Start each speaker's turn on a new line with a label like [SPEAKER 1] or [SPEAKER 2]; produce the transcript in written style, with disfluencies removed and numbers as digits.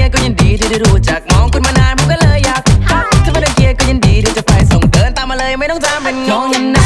[SPEAKER 1] ก็ยินดีที่ได้รู้จักมองคุณมานานผมก็เลยอยากถ้าไม่รังเกียจก็ยินดีที่จะไปส่งเดินตามมาเลยไม่ต้องตามเป็นงง